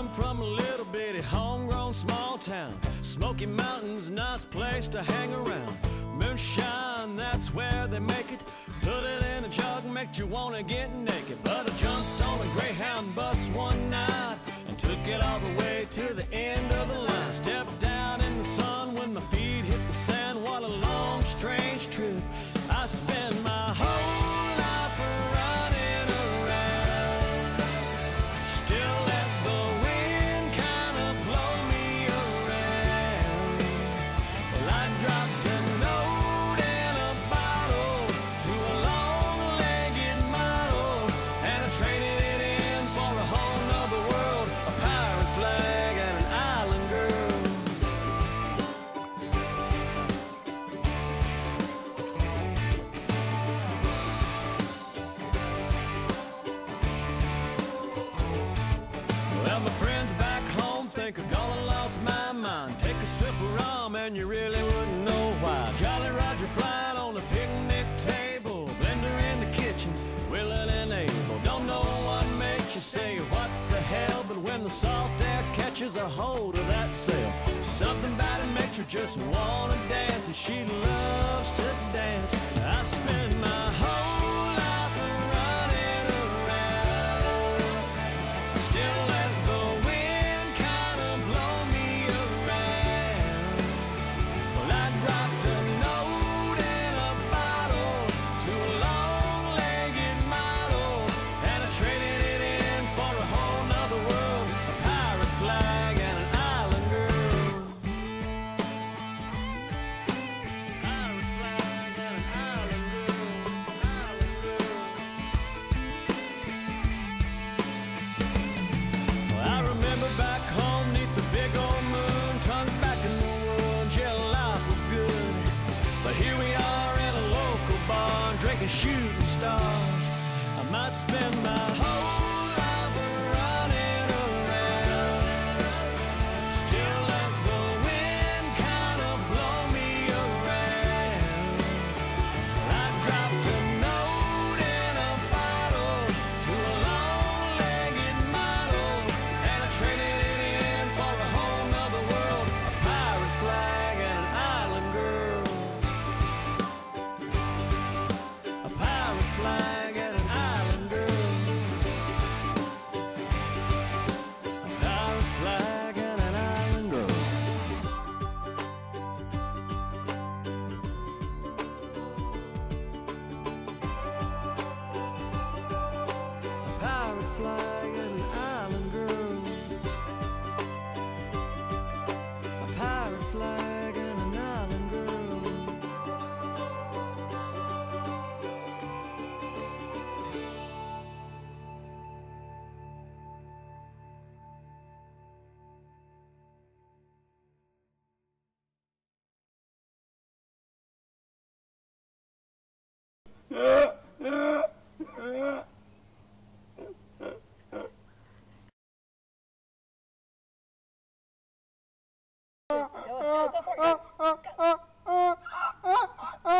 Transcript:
from a little bitty homegrown small town. Smoky Mountains, nice place to hang around. Moonshine, that's where they make it. Put it in a jug, make you wanna get naked. But I jumped on a Greyhound bus one night and took it all the way to the end of the line. Stepped down in the sun when my feet hit the sand. What a long, strange trip. I spent my whole life running around. Still let the wind kind of blow me around. Well, I dropped a note in a bottle to a long-legged model, and I traded it in for a whole nother world, a pirate flag and an island girl. Well, my friends back home think I've gone and lost my mind. Take a sip of rum and you really wouldn't know why. Jolly Roger flying on a picnic table, blender in the kitchen, willing and able. Don't know what makes you say what the hell, but when the salt air catches a hold of that sail, something about it makes her just wanna dance, and she loves to dance. I spend my whole life running around. Still let the wind kind of blow me around. Well, I dropped a note in a bottle to a long-legged model, and I traded it in for a whole nother world, a pirate flag and an island girl. Pirate flag and an island girl, island girl. Well, I remember back home neath the big old moon, tongue back in the woods, yeah, life was good. But here we are in a local bar, drinking shooting stars. I might spend my whole life running around. Still let the wind kind of blow me around. I dropped a note in a bottle to a long-legged model, and I traded it in for a whole nother world, a pirate flag and an island girl. A pirate flag and an island girl. A pirate flag and an island girl. A pirate flag and an island girl. A pirate flag and an island girl. Go for it. Go.